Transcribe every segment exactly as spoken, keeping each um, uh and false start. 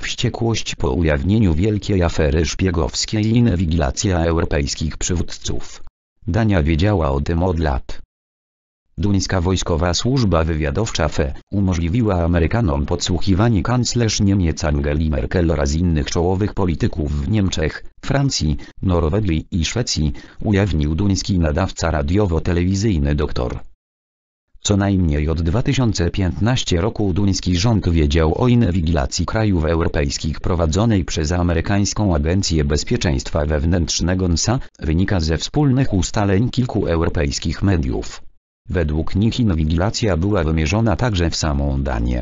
wściekłość po ujawnieniu wielkiej afery szpiegowskiej i inwigilacja europejskich przywódców. Dania wiedziała o tym od lat. Duńska wojskowa służba wywiadowcza F E umożliwiła Amerykanom podsłuchiwanie kanclerz Niemiec Angeli Merkel oraz innych czołowych polityków w Niemczech, Francji, Norwegii i Szwecji, ujawnił duński nadawca radiowo-telewizyjny dr. Co najmniej od dwa tysiące piętnastego roku duński rząd wiedział o inwigilacji krajów europejskich prowadzonej przez amerykańską Agencję Bezpieczeństwa Wewnętrznego N S A, wynika ze wspólnych ustaleń kilku europejskich mediów. Według nich inwigilacja była wymierzona także w samą Danię.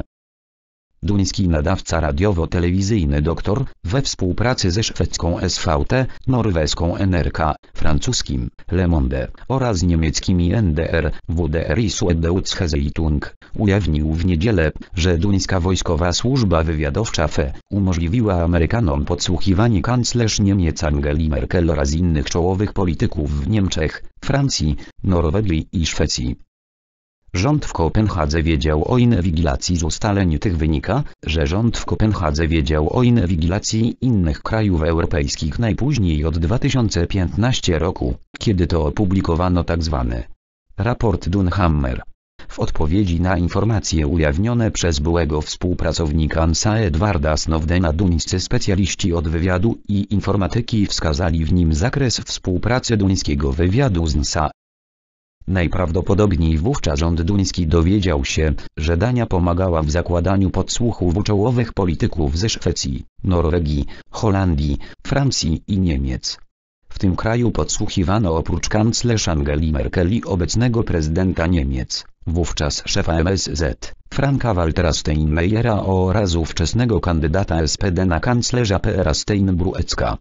Duński nadawca radiowo-telewizyjny dr we współpracy ze szwedzką S V T, norweską N R K, francuskim Le Monde oraz niemieckimi N D R, W D R i Süddeutsche Zeitung ujawnił w niedzielę, że duńska wojskowa służba wywiadowcza F E umożliwiła Amerykanom podsłuchiwanie kanclerz Niemiec Angeli Merkel oraz innych czołowych polityków w Niemczech, Francji, Norwegii i Szwecji. Rząd w Kopenhadze wiedział o inwigilacji. Z ustaleń tych wynika, że rząd w Kopenhadze wiedział o inwigilacji innych krajów europejskich najpóźniej od dwa tysiące piętnastego roku, kiedy to opublikowano tzw. raport Dunehammer. W odpowiedzi na informacje ujawnione przez byłego współpracownika N S A Edwarda Snowdena duńscy specjaliści od wywiadu i informatyki wskazali w nim zakres współpracy duńskiego wywiadu z N S A. Najprawdopodobniej wówczas rząd duński dowiedział się, że Dania pomagała w zakładaniu podsłuchów u czołowych polityków ze Szwecji, Norwegii, Holandii, Francji i Niemiec. W tym kraju podsłuchiwano oprócz kanclerz Angeli Merkel i obecnego prezydenta Niemiec, wówczas szefa M S Z, Franka-Waltera Steinmeiera oraz ówczesnego kandydata S P D na kanclerza P-a Steinbrüecka.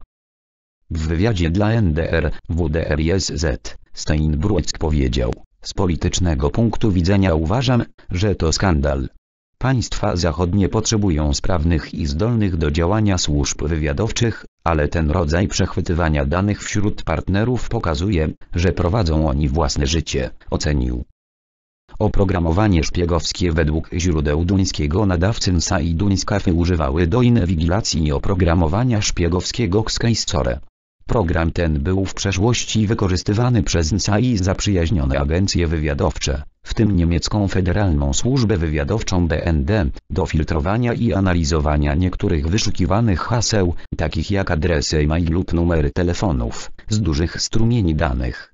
W wywiadzie dla N D R, W D R i S Z, Steinbrüeck powiedział: z politycznego punktu widzenia uważam, że to skandal. Państwa zachodnie potrzebują sprawnych i zdolnych do działania służb wywiadowczych, ale ten rodzaj przechwytywania danych wśród partnerów pokazuje, że prowadzą oni własne życie, ocenił. Oprogramowanie szpiegowskie według źródeł duńskiego nadawcy N S A i duńska F E używały do inwigilacji oprogramowania szpiegowskiego Skycore. Program ten był w przeszłości wykorzystywany przez N S A i zaprzyjaźnione agencje wywiadowcze, w tym niemiecką Federalną Służbę Wywiadowczą B N D, do filtrowania i analizowania niektórych wyszukiwanych haseł, takich jak adresy e-mail lub numery telefonów, z dużych strumieni danych.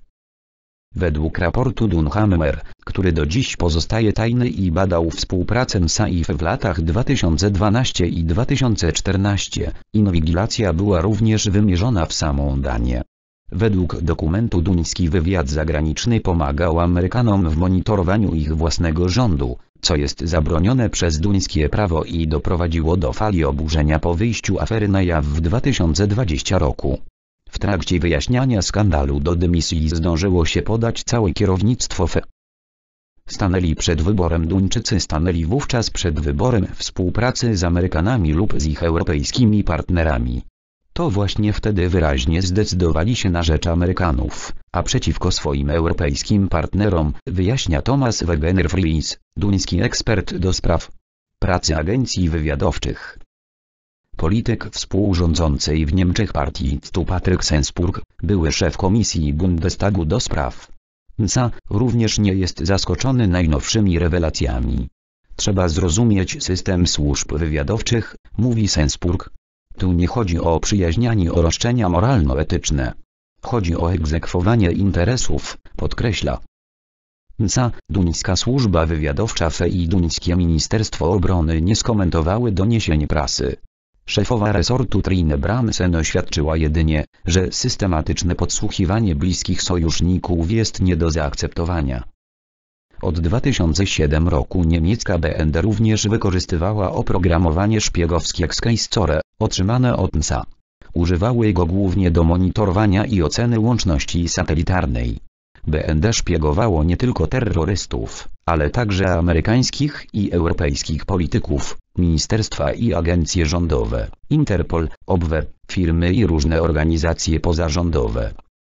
Według raportu Dunehammer, który do dziś pozostaje tajny i badał współpracę N S A i F E w latach dwa tysiące dwunastym i dwa tysiące czternastym, inwigilacja była również wymierzona w samą Danię. Według dokumentu duński wywiad zagraniczny pomagał Amerykanom w monitorowaniu ich własnego rządu, co jest zabronione przez duńskie prawo i doprowadziło do fali oburzenia po wyjściu afery na jaw w dwa tysiące dwudziestym roku. W trakcie wyjaśniania skandalu do dymisji zdążyło się podać całe kierownictwo F E. Stanęli przed wyborem Duńczycy stanęli wówczas przed wyborem współpracy z Amerykanami lub z ich europejskimi partnerami. To właśnie wtedy wyraźnie zdecydowali się na rzecz Amerykanów, a przeciwko swoim europejskim partnerom, wyjaśnia Thomas Wegener-Fries, duński ekspert do spraw pracy agencji wywiadowczych. Polityk współrządzącej w Niemczech partii C D U Patryk Sensburg, były szef komisji Bundestagu do spraw N S A, również nie jest zaskoczony najnowszymi rewelacjami. Trzeba zrozumieć system służb wywiadowczych, mówi Sensburg. Tu nie chodzi o przyjaźnianie o roszczenia moralno-etyczne. Chodzi o egzekwowanie interesów, podkreśla. N S A, duńska służba wywiadowcza F E i duńskie Ministerstwo Obrony nie skomentowały doniesień prasy. Szefowa resortu Trine Bramsen oświadczyła jedynie, że systematyczne podsłuchiwanie bliskich sojuszników jest nie do zaakceptowania. Od dwa tysiące siódmego roku niemiecka B N D również wykorzystywała oprogramowanie szpiegowskie Skycore, otrzymane od N S A. Używały go głównie do monitorowania i oceny łączności satelitarnej. B N D szpiegowało nie tylko terrorystów, ale także amerykańskich i europejskich polityków, ministerstwa i agencje rządowe, Interpol, O B W E, firmy i różne organizacje pozarządowe.